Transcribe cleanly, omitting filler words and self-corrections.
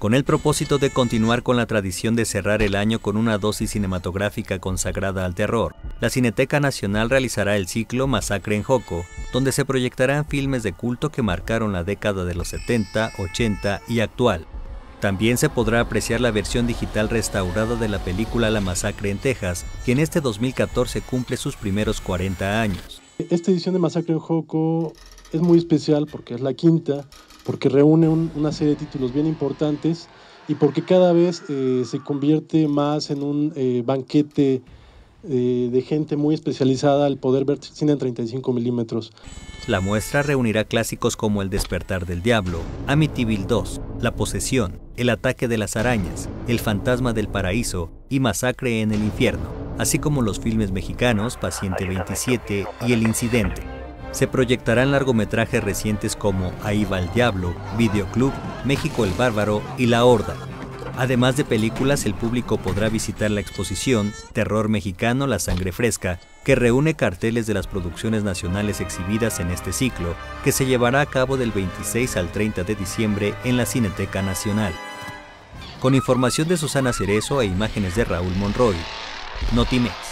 Con el propósito de continuar con la tradición de cerrar el año con una dosis cinematográfica consagrada al terror, la Cineteca Nacional realizará el ciclo Masacre en Joco, donde se proyectarán filmes de culto que marcaron la década de los 70, 80 y actual. También se podrá apreciar la versión digital restaurada de la película La Masacre en Texas, que en este 2014 cumple sus primeros 40 años. Esta edición de Masacre en Joco es muy especial porque es la quinta, porque reúne una serie de títulos bien importantes y porque cada vez se convierte más en un banquete de gente muy especializada al poder ver cine en 35 milímetros. La muestra reunirá clásicos como El despertar del diablo, Amityville 2, La posesión, El ataque de las arañas, El fantasma del paraíso y Masacre en el infierno, así como los filmes mexicanos Paciente 27 y El incidente. Se proyectarán largometrajes recientes como Ahí va el diablo, Videoclub, México el bárbaro y La horda. Además de películas, el público podrá visitar la exposición Terror Mexicano, la sangre fresca, que reúne carteles de las producciones nacionales exhibidas en este ciclo, que se llevará a cabo del 26 al 30 de diciembre en la Cineteca Nacional. Con información de Susana Cerezo e imágenes de Raúl Monroy, Notimex.